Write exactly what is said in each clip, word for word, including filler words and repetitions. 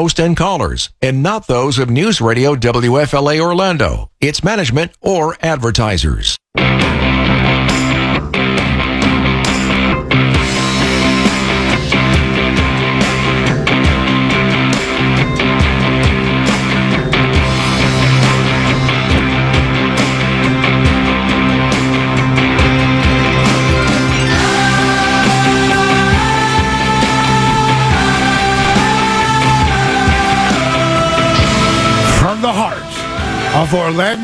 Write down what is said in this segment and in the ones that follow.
host and callers, and not those of News Radio W F L A Orlando, its management, or advertisers. Of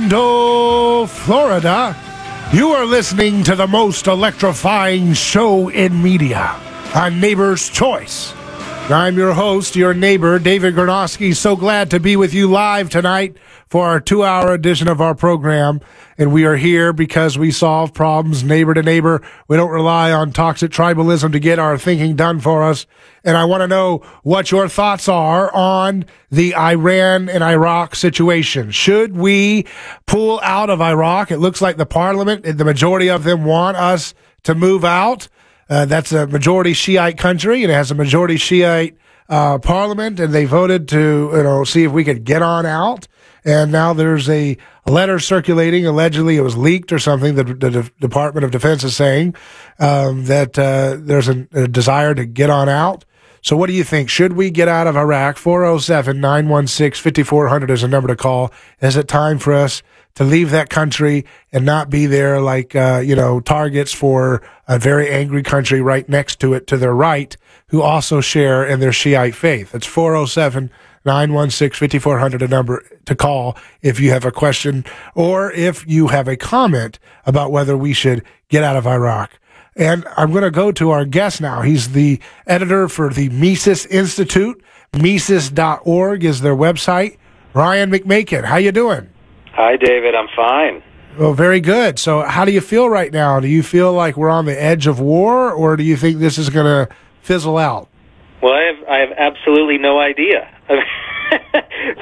Orlando, Florida, you are listening to the most electrifying show in media on Neighbor's Choice. I'm your host, your neighbor, David Gornoski. So glad to be with you live tonight for our two-hour edition of our program. And we are here because we solve problems neighbor to neighbor. We don't rely on toxic tribalism to get our thinking done for us. And I want to know what your thoughts are on the Iran and Iraq situation. Should we pull out of Iraq? It looks like the parliament, the majority of them want us to move out. Uh, that's a majority Shiite country, and it has a majority Shiite uh, parliament, and they voted to, you know, see if we could get on out. And now there's a letter circulating. Allegedly, it was leaked or something. The, the De- Department of Defense is saying um, that uh, there's a, a desire to get on out. So what do you think? Should we get out of Iraq? four oh seven, nine one six, five four zero zero is a number to call. Is it time for us to leave that country and not be there like, uh, you know, targets for a very angry country right next to it to their right who also share in their Shiite faith? It's four oh seven, nine one six, five four zero zero, a number to call if you have a question or if you have a comment about whether we should get out of Iraq. And I'm going to go to our guest now. He's the editor for the Mises Institute. Mises dot org is their website. Ryan McMaken, how you doing? Hi, David. I'm fine. Well, very good. So how do you feel right now? Do you feel like we're on the edge of war, or do you think this is going to fizzle out? Well, I have, I have absolutely no idea. But,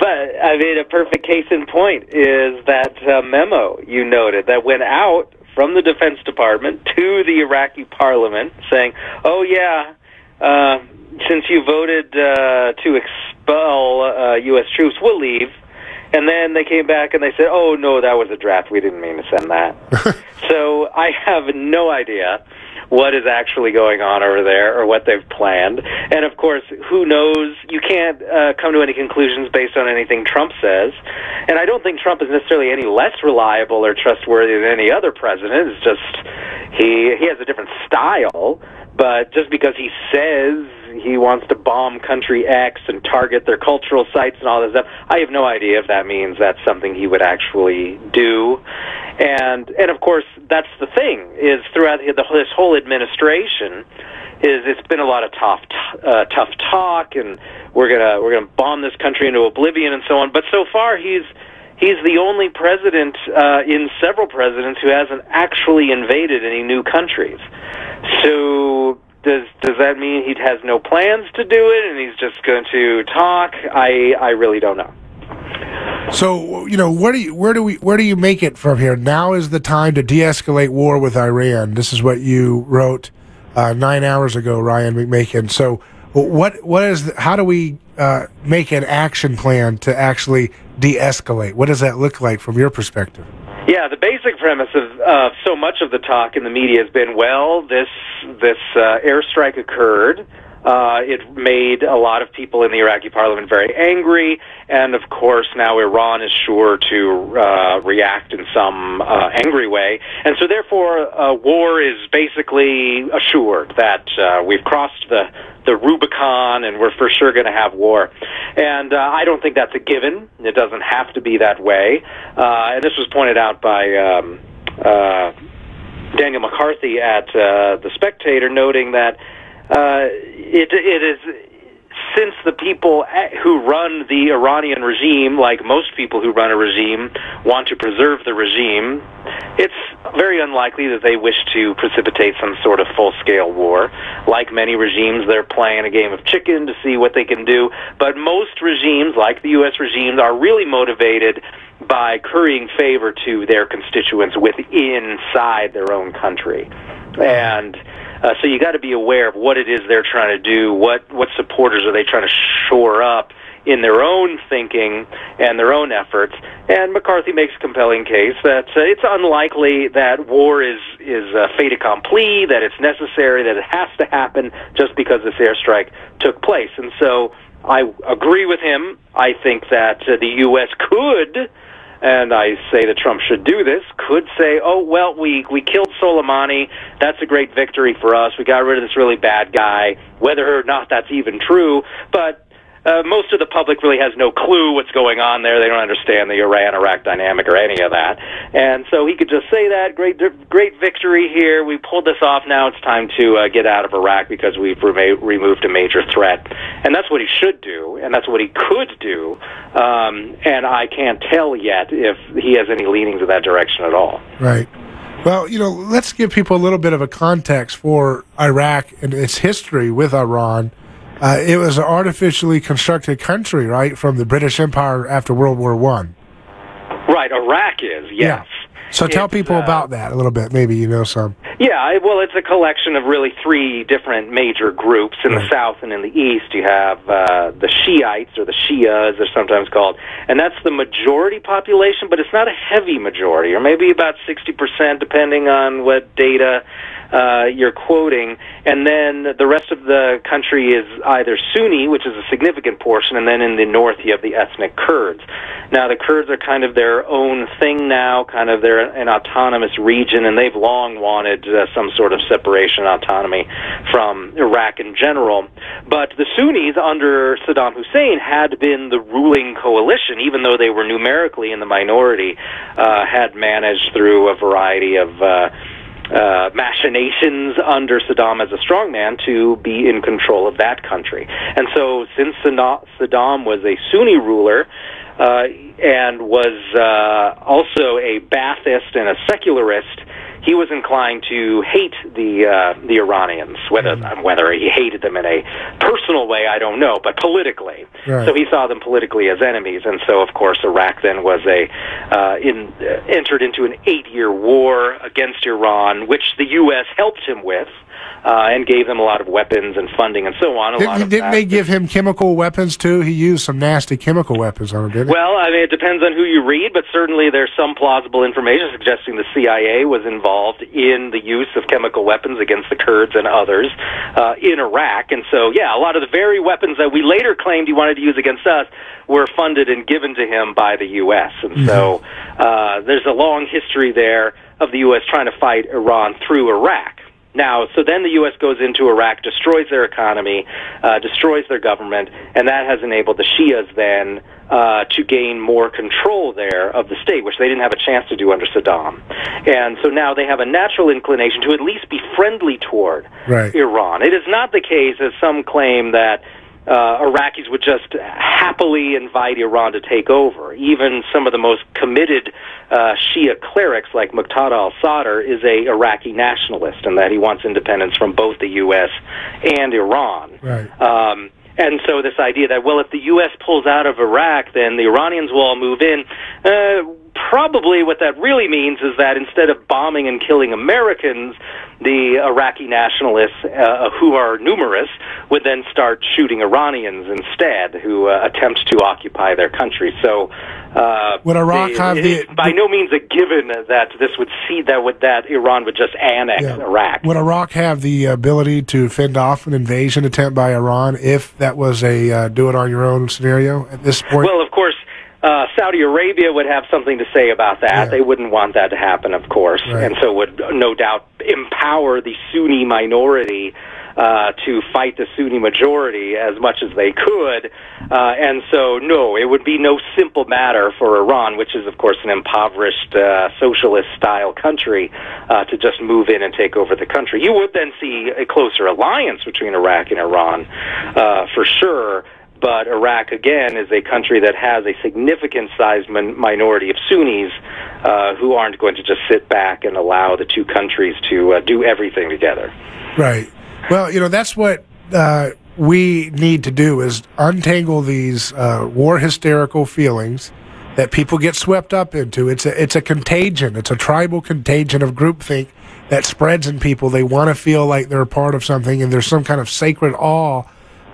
I mean, a perfect case in point is that uh, memo you noted that went out from the Defense Department to the Iraqi parliament saying, oh, yeah, uh, since you voted uh, to expel uh, U S troops, we'll leave. And then they came back and they said, oh, no, that was a draft. We didn't mean to send that. So I have no idea what is actually going on over there or what they've planned. And, of course, who knows? You can't uh, come to any conclusions based on anything Trump says. And I don't think Trump is necessarily any less reliable or trustworthy than any other president. It's just he, he has a different style. But just because he says he wants to bomb country X and target their cultural sites and all this stuff, I have no idea if that means that's something he would actually do. And, and of course, that's the thing, is throughout the, this whole administration, is it's been a lot of tough, uh, tough talk, and we're gonna we're gonna bomb this country into oblivion and so on. But so far, he's he's the only president uh, in several presidents who hasn't actually invaded any new countries. So does does that mean he has no plans to do it and he's just going to talk? I I really don't know. So, you know, where do you, where do we where do you make it from here? Now is the time to de-escalate war with Iran. This is what you wrote uh, nine hours ago, Ryan McMaken. So, what what is the, how do we uh, make an action plan to actually de-escalate? What does that look like from your perspective? Yeah, the basic premise of uh, so much of the talk in the media has been, well, this this uh, airstrike occurred. Uh, it made a lot of people in the Iraqi parliament very angry, and of course now Iran is sure to uh, react in some uh, angry way. And so therefore uh, war is basically assured that uh, we've crossed the, the Rubicon and we're for sure going to have war. And uh, I don't think that's a given. It doesn't have to be that way. Uh, and this was pointed out by um, uh, Daniel McCarthy at uh, The Spectator, noting that Uh, it, it is, since the people who run the Iranian regime, like most people who run a regime, want to preserve the regime, it's very unlikely that they wish to precipitate some sort of full-scale war. Like many regimes, they're playing a game of chicken to see what they can do. But most regimes, like the U S regimes, are really motivated by currying favor to their constituents within inside their own country. And Uh, so you got to be aware of what it is they're trying to do. What what supporters are they trying to shore up in their own thinking and their own efforts. And McCarthy makes a compelling case that uh, it's unlikely that war is is a fait accompli, that it's necessary, that it has to happen just because this airstrike took place. And so I agree with him. I think that uh, the U S could, and I say that Trump should do this, could say, oh, well, we, we killed Soleimani. That's a great victory for us. We got rid of this really bad guy, whether or not that's even true. But Uh, most of the public really has no clue what's going on there. They don't understand the Iran-Iraq dynamic or any of that. And so he could just say that, great great victory here. We pulled this off. Now it's time to uh, get out of Iraq because we've rema- removed a major threat. And that's what he should do, and that's what he could do. Um, and I can't tell yet if he has any leanings in that direction at all. Right. Well, you know, let's give people a little bit of a context for Iraq and its history with Iran. Uh, it was an artificially constructed country, right, from the British Empire after World War One. Right, Iraq is, yes. Yeah. So tell it's, people uh, about that a little bit. Maybe you know some. Yeah, I, well, it's a collection of really three different major groups. In right. the south and in the east, you have uh, the Shiites, or the Shias, they're sometimes called, and that's the majority population, but it's not a heavy majority, or maybe about sixty percent, depending on what data uh, you're quoting. And then the rest of the country is either Sunni, which is a significant portion, and then in the north you have the ethnic Kurds. Now, the Kurds are kind of their own thing now, kind of they're an autonomous region, and they've long wanted uh, some sort of separation, autonomy from Iraq in general. But the Sunnis under Saddam Hussein had been the ruling coalition, even though they were numerically in the minority, uh, had managed through a variety of uh, Uh, machinations under Saddam as a strongman to be in control of that country. And so since Saddam was a Sunni ruler uh, and was uh, also a Ba'athist and a secularist, he was inclined to hate the uh, the Iranians. Whether mm. whether he hated them in a personal way, I don't know, but politically. Right. So he saw them politically as enemies, and so of course Iraq then was a uh, in uh, entered into an eight-year war against Iran, which the U S helped him with. Uh, and gave them a lot of weapons and funding and so on. A Did, lot of didn't that. they give him chemical weapons, too? He used some nasty chemical weapons on him, didn't he? Well, I mean, it depends on who you read, but certainly there's some plausible information suggesting the C I A was involved in the use of chemical weapons against the Kurds and others uh, in Iraq. And so, yeah, a lot of the very weapons that we later claimed he wanted to use against us were funded and given to him by the U S. And mm-hmm. so uh, there's a long history there of the U S trying to fight Iran through Iraq. Now, so then the U S goes into Iraq, destroys their economy, uh, destroys their government, and that has enabled the Shias then uh, to gain more control there of the state, which they didn't have a chance to do under Saddam. And so now they have a natural inclination to at least be friendly toward right. Iran. It is not the case, as some claim, that Uh, Iraqis would just happily invite Iran to take over. Even some of the most committed uh, Shia clerics, like Muqtada al-Sadr, is a Iraqi nationalist, and that he wants independence from both the U S and Iran. Right. Um, and so this idea that, well, if the U S pulls out of Iraq, then the Iranians will all move in, uh, probably what that really means is that instead of bombing and killing Americans, the Iraqi nationalists, uh, who are numerous, would then start shooting Iranians instead, who uh, attempt to occupy their country. So, uh, would Iraq they, have it the, is by no means a given that this would see that would that Iran would just annex yeah. Iraq. Would Iraq have the ability to fend off an invasion attempt by Iran if that was a uh, do-it-on-your-own scenario at this point? Well, of course. Uh, Saudi Arabia would have something to say about that. Yeah. They wouldn't want that to happen, of course, right. and so would no doubt empower the Sunni minority uh, to fight the Sunni majority as much as they could. Uh, and so, no, it would be no simple matter for Iran, which is, of course, an impoverished uh, socialist-style country, uh, to just move in and take over the country. You would then see a closer alliance between Iraq and Iran, uh, for sure. But Iraq, again, is a country that has a significant-sized min- minority of Sunnis uh, who aren't going to just sit back and allow the two countries to uh, do everything together. Right. Well, you know, that's what uh, we need to do is untangle these uh, war hysterical feelings that people get swept up into. It's a, it's a contagion. It's a tribal contagion of groupthink that spreads in people. They want to feel like they're a part of something, and there's some kind of sacred awe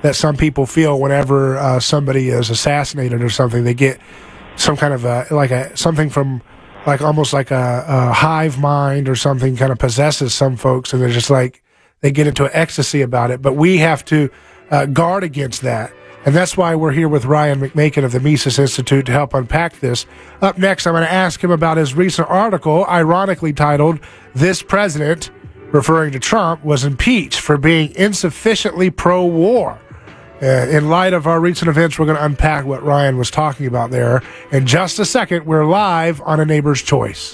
that some people feel whenever uh, somebody is assassinated or something. They get some kind of a, like a, something from, like almost like a, a hive mind or something kind of possesses some folks, and they're just like, they get into an ecstasy about it. But we have to uh, guard against that. And that's why we're here with Ryan McMaken of the Mises Institute to help unpack this. Up next, I'm going to ask him about his recent article, ironically titled, "This President," referring to Trump, "was impeached for being insufficiently pro-war." Uh, in light of our recent events, we're going to unpack what Ryan was talking about there. In just a second, we're live on A Neighbor's Choice.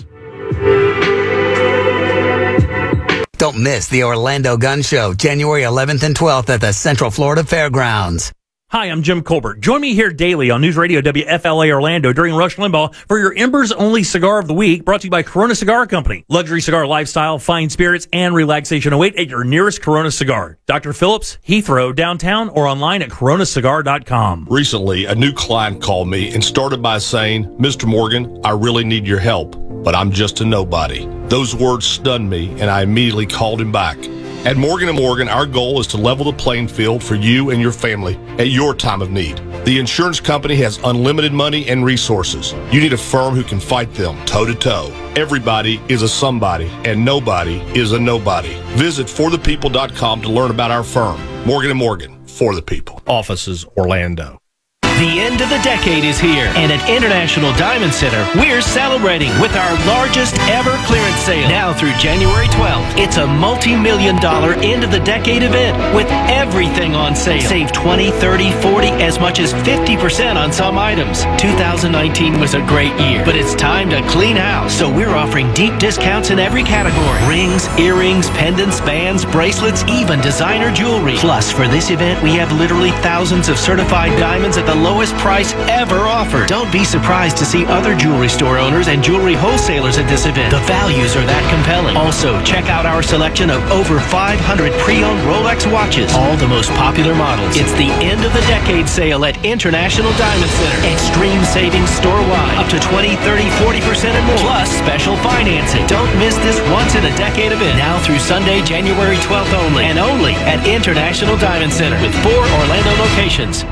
Don't miss the Orlando Gun Show, January eleventh and twelfth at the Central Florida Fairgrounds. Hi, I'm Jim Colbert. Join me here daily on News Radio W F L A Orlando during Rush Limbaugh for your Embers Only Cigar of the Week, brought to you by Corona Cigar Company. Luxury cigar lifestyle, fine spirits, and relaxation await at your nearest Corona Cigar. Doctor Phillips, Heathrow, downtown, or online at corona cigar dot com. Recently, a new client called me and started by saying, "Mister Morgan, I really need your help, but I'm just a nobody." Those words stunned me, and I immediately called him back. At Morgan and Morgan, our goal is to level the playing field for you and your family at your time of need. The insurance company has unlimited money and resources. You need a firm who can fight them toe to toe. Everybody is a somebody, and nobody is a nobody. Visit for the people dot com to learn about our firm. Morgan and Morgan, for the people. Offices, Orlando. The end of the decade is here, and at International Diamond Center, we're celebrating with our largest ever clearance sale. Now through January twelfth, it's a multi-million dollar end of the decade event with everything on sale. Save twenty, thirty, forty, as much as fifty percent on some items. two thousand nineteen was a great year, but it's time to clean house. So we're offering deep discounts in every category. Rings, earrings, pendants, bands, bracelets, even designer jewelry. Plus, for this event, we have literally thousands of certified diamonds at the lowest price ever offered. Don't be surprised to see other jewelry store owners and jewelry wholesalers at this event. The values are that compelling. Also, check out our selection of over five hundred pre-owned Rolex watches, all the most popular models. It's the end of the decade sale at International Diamond Center. Extreme savings store-wide, up to twenty, thirty, forty percent and more. Plus special financing. Don't miss this once-in-a-decade event. Now through Sunday, January twelfth only, and only at International Diamond Center with four Orlando locations.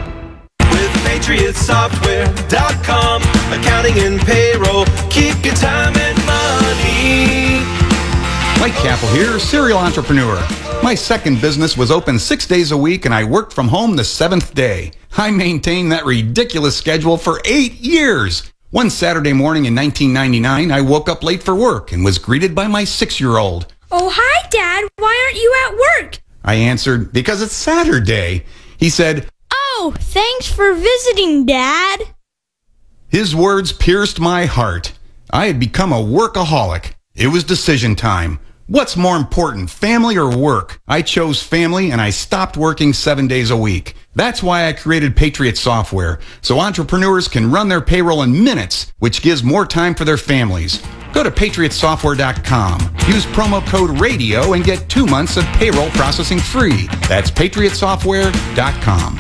Patriot Software dot com. Accounting and payroll. Keep your time and money. Mike Capel here, serial entrepreneur. My second business was open six days a week, and I worked from home the seventh day. I maintained that ridiculous schedule for eight years. One Saturday morning in nineteen ninety-nine, I woke up late for work and was greeted by my six-year-old. "Oh, hi, Dad. Why aren't you at work?" I answered, "Because it's Saturday." He said, "Oh, thanks for visiting, Dad." His words pierced my heart. I had become a workaholic. It was decision time. What's more important, family or work? I chose family, and I stopped working seven days a week. That's why I created Patriot Software, so entrepreneurs can run their payroll in minutes, which gives more time for their families. Go to patriot software dot com. Use promo code RADIO and get two months of payroll processing free. That's patriot software dot com.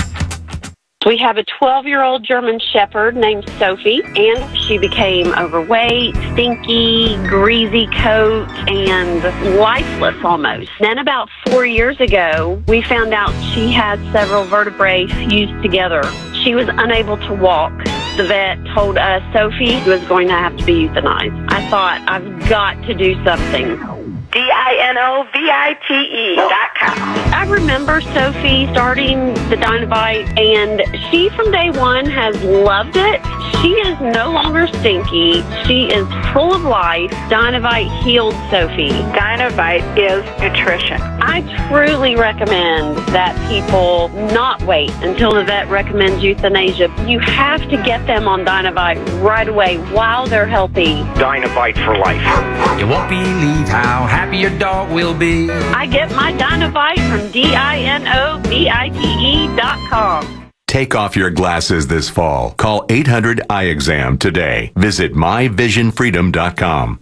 We have a twelve-year-old German Shepherd named Sophie, and she became overweight, stinky, greasy coat, and lifeless almost. Then about four years ago, we found out she had several vertebrae fused together. She was unable to walk. The vet told us Sophie was going to have to be euthanized. I thought, I've got to do something. D I N O V I T E dot com. I remember Sophie starting the Dynovite, and she from day one has loved it. She is no longer stinky. She is full of life. Dynovite healed Sophie. Dynovite is nutrition. I truly recommend that people not wait until the vet recommends euthanasia. You have to get them on Dynovite right away while they're healthy. Dynovite for life. You won't believe how happy your dog will be. I get my Dynovite from D I N O V I T E dot com. Take off your glasses this fall. Call eight hundred eye exam today. Visit my vision freedom dot com.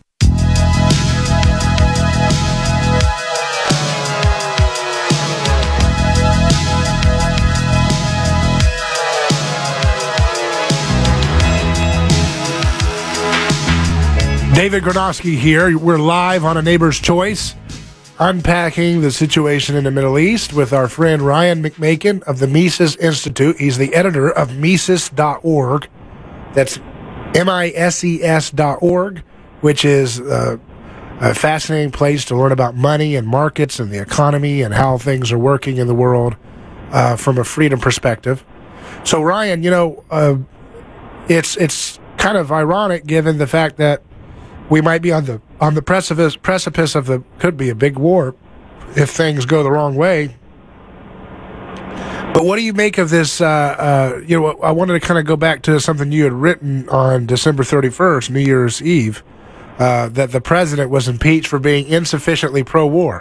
David Gornoski here. We're live on A Neighbor's Choice. unpacking the situation in the Middle East with our friend Ryan McMaken of the Mises Institute. He's the editor of Mises dot org. That's M I S E S dot org, which is uh, a fascinating place to learn about money and markets and the economy and how things are working in the world uh, from a freedom perspective. So, Ryan, you know, uh, it's it's kind of ironic given the fact that we might be on the on the precipice precipice of the could be a big war if things go the wrong way. But what do you make of this? Uh, uh, you know, I wanted to kind of go back to something you had written on December thirty-first, New Year's Eve, uh, that the president was impeached for being insufficiently pro-war.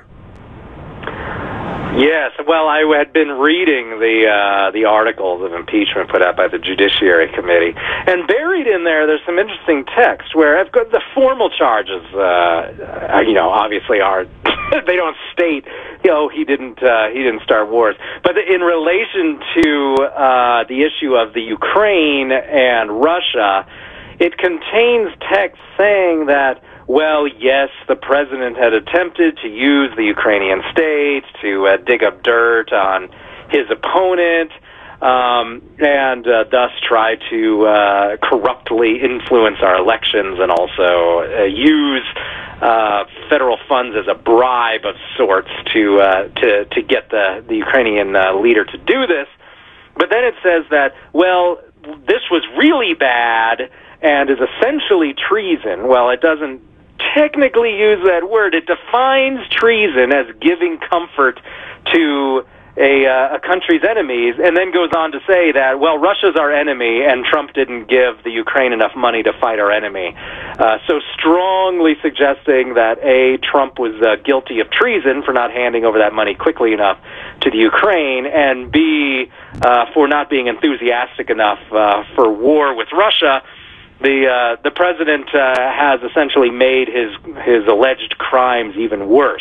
Yes, well, I had been reading the uh, the articles of impeachment put out by the Judiciary Committee, and buried in there, there's some interesting text where I've got the formal charges, uh, you know, obviously are they don't state, you know, he didn't uh, he didn't start wars, but in relation to uh, the issue of the Ukraine and Russia, it contains text saying that, well, yes, the president had attempted to use the Ukrainian state to uh, dig up dirt on his opponent, um, and uh, thus try to uh, corruptly influence our elections and also uh, use uh, federal funds as a bribe of sorts to uh, to to get the the Ukrainian uh, leader to do this. But then it says that, well, this was really bad and is essentially treason. Well, it doesn't technically use that word. It defines treason as giving comfort to a, uh, a country's enemies, and then goes on to say that, well, Russia's our enemy, and Trump didn't give the Ukraine enough money to fight our enemy. Uh, so strongly suggesting that, A, Trump was uh, guilty of treason for not handing over that money quickly enough to the Ukraine, and B, uh, for not being enthusiastic enough uh, for war with Russia. The uh, the president uh, has essentially made his his alleged crimes even worse.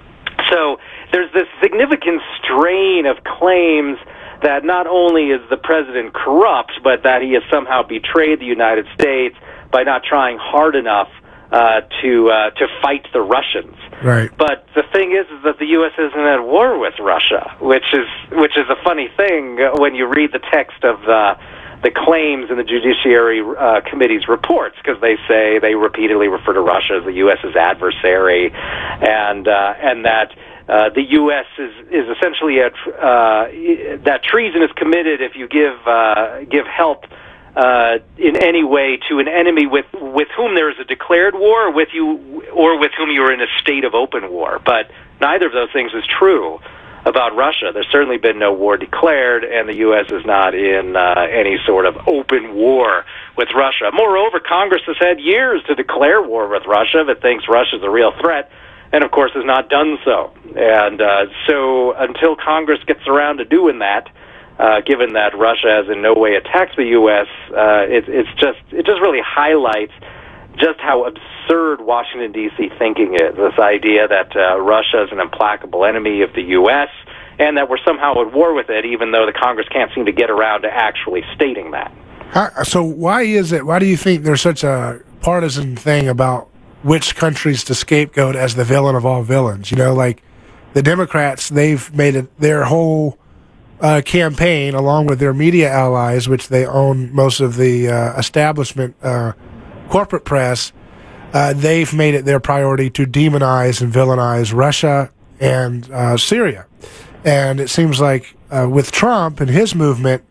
So there's this significant strain of claims that not only is the president corrupt, but that he has somehow betrayed the United States by not trying hard enough uh, to uh, to fight the Russians. Right. But the thing is, is that the U S isn't at war with Russia, which is which is a funny thing when you read the text of the. the claims in the Judiciary uh, Committee's reports, because they say they repeatedly refer to Russia as the U S's adversary, and uh, and that uh, the U S is is essentially a, uh, that treason is committed if you give uh, give help uh, in any way to an enemy with with whom there is a declared war, or with you or with whom you are in a state of open war. But neither of those things is true about Russia. There's certainly been no war declared, and the U S is not in uh, any sort of open war with Russia. Moreover, Congress has had years to declare war with Russia if it thinks Russia's a real threat, and of course has not done so. And uh, so until Congress gets around to doing that, uh, given that Russia has in no way attacked the U S, uh, it, it's just it just really highlights just how absurd Washington, D C thinking is, this idea that uh, Russia is an implacable enemy of the U S and that we're somehow at war with it, even though the Congress can't seem to get around to actually stating that. How, so why is it, why do you think there's such a partisan thing about which countries to scapegoat as the villain of all villains? You know, like the Democrats, they've made it their whole uh, campaign, along with their media allies, which they own most of the uh, establishment uh corporate press, uh, they've made it their priority to demonize and villainize Russia and uh, Syria. And it seems like uh, with Trump and his movement,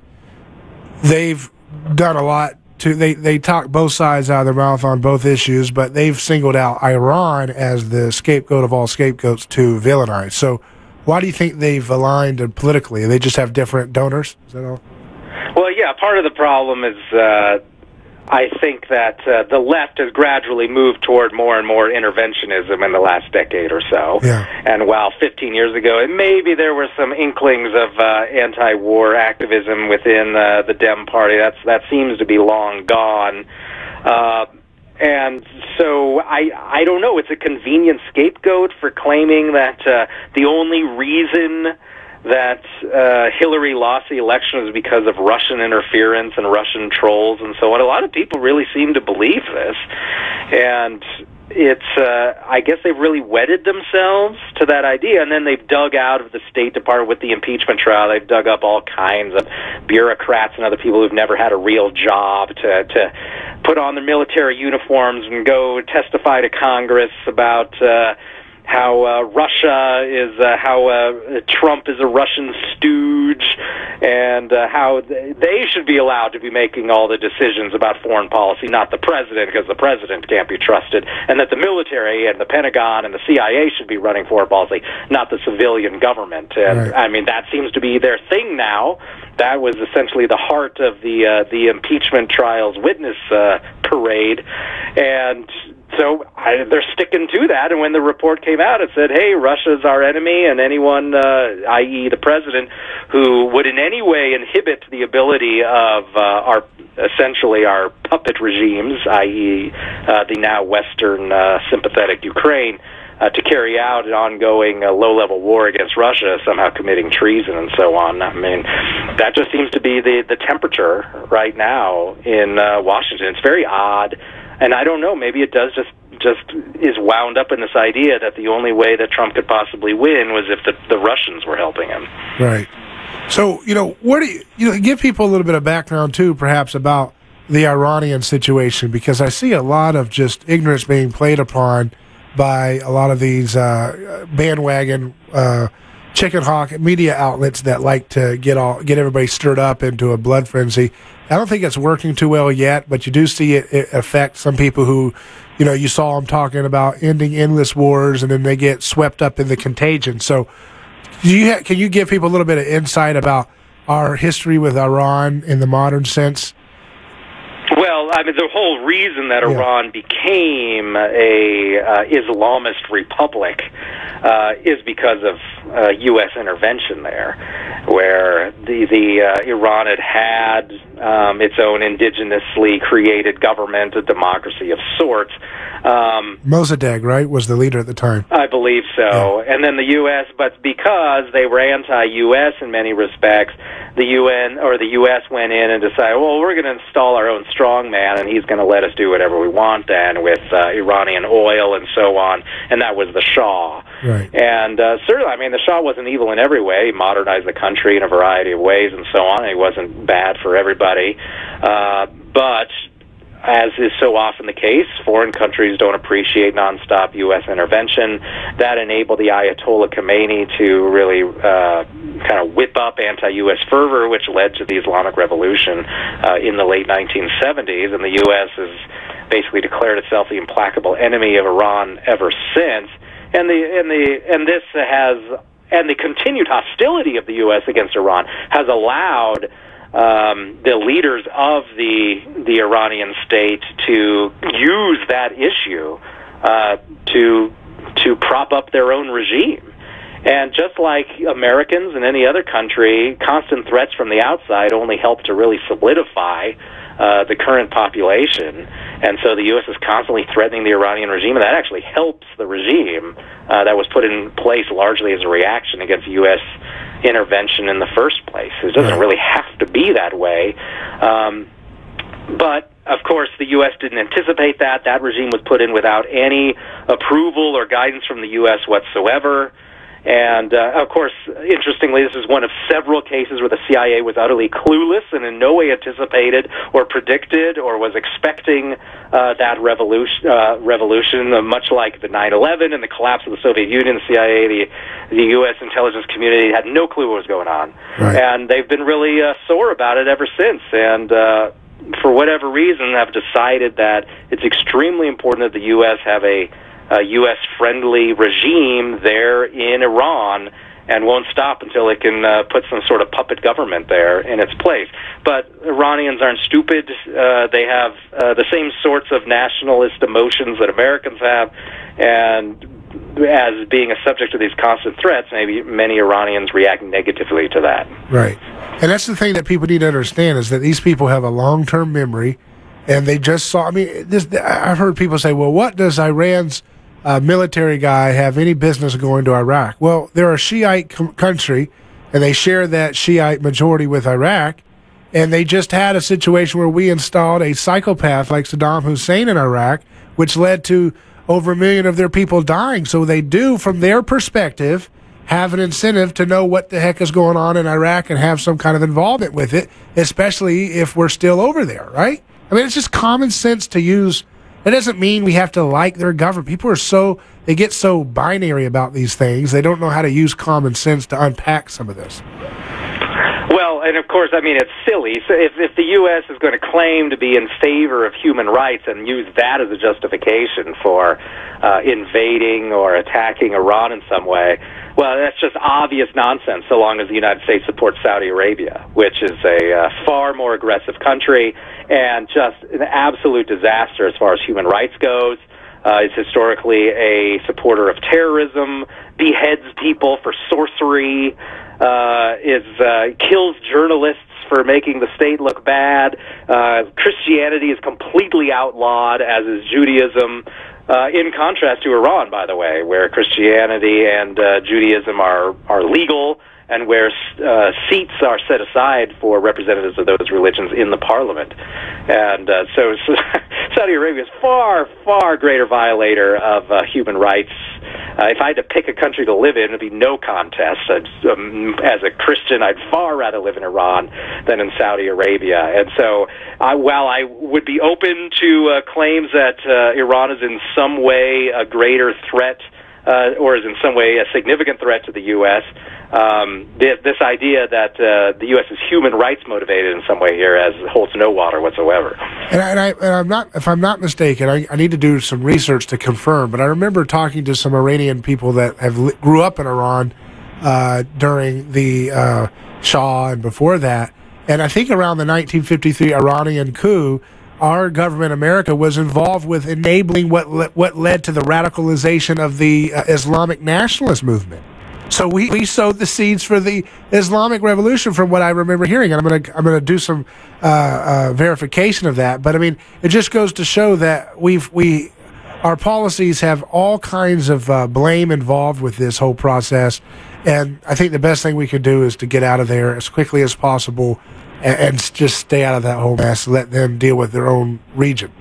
they've done a lot to, they, they talk both sides out of their mouth on both issues, but they've singled out Iran as the scapegoat of all scapegoats to villainize. So why do you think they've aligned politically? They just have different donors? Is that all? Well, yeah, part of the problem is uh, I think that uh, the left has gradually moved toward more and more interventionism in the last decade or so. Yeah. And while fifteen years ago, maybe there were some inklings of uh, anti-war activism within uh, the Dem Party, that's that seems to be long gone. Uh, and so I I don't know. It's a convenient scapegoat for claiming that uh, the only reason that uh, Hillary lost the election was because of Russian interference and Russian trolls and so on. A lot of people really seem to believe this. And it's, uh, I guess they've really wedded themselves to that idea, and then they've dug out of the State Department with the impeachment trial. They've dug up all kinds of bureaucrats and other people who've never had a real job to, to put on their military uniforms and go testify to Congress about uh, how uh, Russia is, uh, how uh, Trump is a Russian stooge, and uh, how th- they should be allowed to be making all the decisions about foreign policy, not the president, because the president can't be trusted, and that the military and the Pentagon and the C I A should be running foreign policy, not the civilian government. And right. I mean, that seems to be their thing now. That was essentially the heart of the uh, the impeachment trial's witness uh, parade, and so I, they're sticking to that. And when the report came out, it said, hey, Russia's our enemy, and anyone, uh, that is the president, who would in any way inhibit the ability of uh, our, essentially our puppet regimes, that is uh, the now Western uh, sympathetic Ukraine, uh, to carry out an ongoing uh, low-level war against Russia, somehow committing treason and so on. I mean, that just seems to be the, the temperature right now in uh, Washington. It's very odd. And I don't know, maybe it does just just is wound up in this idea that the only way that Trump could possibly win was if the, the Russians were helping him. Right. So, you know, what do you, you know, give people a little bit of background, too, perhaps, about the Iranian situation, because I see a lot of just ignorance being played upon by a lot of these uh, bandwagon uh, chicken hawk media outlets that like to get all get everybody stirred up into a blood frenzy. I don't think it's working too well yet, but you do see it, it affect some people who, you know, you saw them talking about ending endless wars, and then they get swept up in the contagion. So, do you ha- can you give people a little bit of insight about our history with Iran in the modern sense? Well, I mean, the whole reason that Yeah. Iran became a uh, Islamist republic uh, is because of uh, U S intervention there, where the the uh, Iran had had um, its own indigenously created government, a democracy of sorts. Um, Mossadegh, right, was the leader at the time. I believe so. Yeah. And then the U S, but because they were anti-U S in many respects, the U N or the U S went in and decided, well, we're going to install our own strongman, and he's going to let us do whatever we want then with uh, Iranian oil and so on. And that was the Shah. Right. And uh, certainly, I mean, the Shah wasn't evil in every way. He modernized the country in a variety of ways and so on. And he wasn't bad for everybody. Uh, but as is so often the case, foreign countries don't appreciate nonstop U S intervention. That enabled the Ayatollah Khomeini to really uh, kind of whip up anti-U S fervor, which led to the Islamic Revolution uh, in the late nineteen seventies, and the U S has basically declared itself the implacable enemy of Iran ever since. And the and the and this has and the continued hostility of the U S against Iran has allowed Um, the leaders of the the Iranian state to use that issue uh, to to prop up their own regime. And just like Americans and any other country, constant threats from the outside only help to really solidify uh, the current population. And so the U S is constantly threatening the Iranian regime, and that actually helps the regime uh, that was put in place largely as a reaction against U S intervention in the first place. It doesn't really have to be that way. Um, but, of course, the U S didn't anticipate that. That regime was put in without any approval or guidance from the U S whatsoever. And, uh, of course, interestingly, this is one of several cases where the C I A was utterly clueless and in no way anticipated or predicted or was expecting uh, that revolution, uh, revolution uh, much like the nine eleven and the collapse of the Soviet Union. The C I A, the, the U S intelligence community had no clue what was going on. Right. And they've been really uh, sore about it ever since. And uh, for whatever reason, have decided that it's extremely important that the U S have a a U S-friendly regime there in Iran, and won't stop until it can uh, put some sort of puppet government there in its place. But Iranians aren't stupid. Uh, they have uh, the same sorts of nationalist emotions that Americans have, and as being a subject to these constant threats, maybe many Iranians react negatively to that. Right. And that's the thing that people need to understand, is that these people have a long-term memory, and they just saw, I mean, this, I've heard people say, well, what does Iran's uh, military guy have any business going to Iraq? Well, they're a Shiite com- country, and they share that Shiite majority with Iraq, and they just had a situation where we installed a psychopath like Saddam Hussein in Iraq, which led to over a million of their people dying. So they do, from their perspective, have an incentive to know what the heck is going on in Iraq and have some kind of involvement with it, especially if we're still over there, right? I mean, it's just common sense to use. That doesn't mean we have to like their government. People are so, they get so binary about these things, they don't know how to use common sense to unpack some of this. Well, and of course, I mean, it's silly. So if, if the U S is going to claim to be in favor of human rights and use that as a justification for uh, invading or attacking Iran in some way, well, that's just obvious nonsense so long as the United States supports Saudi Arabia, which is a uh, far more aggressive country and just an absolute disaster as far as human rights goes. Uh, is historically a supporter of terrorism, beheads people for sorcery, uh, is uh, kills journalists for making the state look bad. Uh, Christianity is completely outlawed, as is Judaism. Uh, in contrast to Iran, by the way, where Christianity and uh, Judaism are are legal, and where uh, seats are set aside for representatives of those religions in the parliament. And uh, so, so Saudi Arabia is far, far greater violator of uh, human rights. Uh, if I had to pick a country to live in, it would be no contest. I'd, um, as a Christian, I'd far rather live in Iran than in Saudi Arabia. And so, I, while I would be open to uh, claims that uh, Iran is in some way a greater threat Uh, or is in some way a significant threat to the U S. Um, this, this idea that uh, the U S is human rights motivated in some way here as holds no water whatsoever. And, I, and, I, and I'm not, if I'm not mistaken, I, I need to do some research to confirm. But I remember talking to some Iranian people that have li- grew up in Iran uh, during the uh, Shah and before that, and I think around the nineteen fifty-three Iranian coup, our government, America, was involved with enabling what le- what led to the radicalization of the uh, Islamic nationalist movement. So we, we sowed the seeds for the Islamic Revolution, from what I remember hearing. And I'm gonna I'm gonna do some uh, uh, verification of that. But I mean, it just goes to show that we've we our policies have all kinds of uh, blame involved with this whole process. And I think the best thing we can do is to get out of there as quickly as possible. And just stay out of that whole mess, let them deal with their own region.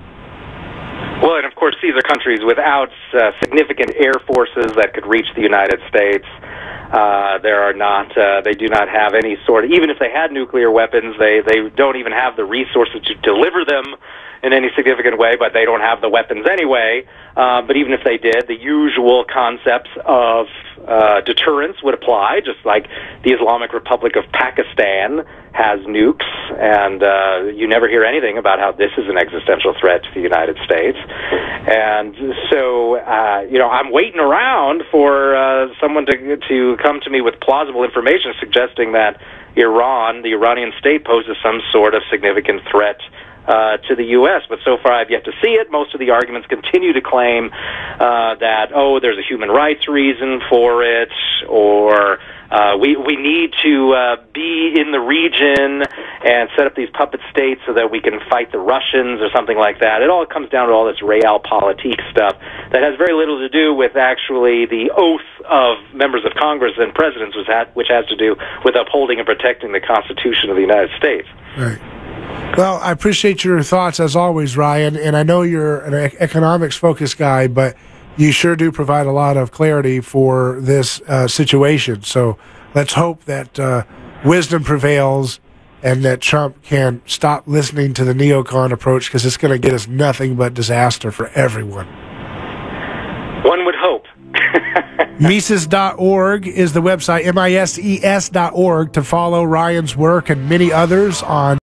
Well, and of course, these are countries without uh, significant air forces that could reach the United States. Uh, there are not, uh, they do not have any sort of, even if they had nuclear weapons, they, they don't even have the resources to deliver them in any significant way, but they don't have the weapons anyway. Uh, but even if they did, the usual concepts of uh, deterrence would apply, just like the Islamic Republic of Pakistan has nukes, and uh, you never hear anything about how this is an existential threat to the United States. And so, uh, you know, I'm waiting around for uh, someone to to come to me with plausible information suggesting that Iran, the Iranian state, poses some sort of significant threat Uh, to the U S, but so far I've yet to see it. Most of the arguments continue to claim uh, that, oh, there's a human rights reason for it, or uh, we we need to uh, be in the region and set up these puppet states so that we can fight the Russians or something like that. It all comes down to all this realpolitik stuff that has very little to do with actually the oath of members of Congress and presidents, which has, which has to do with upholding and protecting the Constitution of the United States. Right. Well, I appreciate your thoughts as always, Ryan, and I know you're an economics-focused guy, but you sure do provide a lot of clarity for this uh, situation. So let's hope that uh, wisdom prevails and that Trump can stop listening to the neocon approach, because it's going to get us nothing but disaster for everyone. One would hope. Mises dot org is the website, M I S E S dot org, to follow Ryan's work and many others on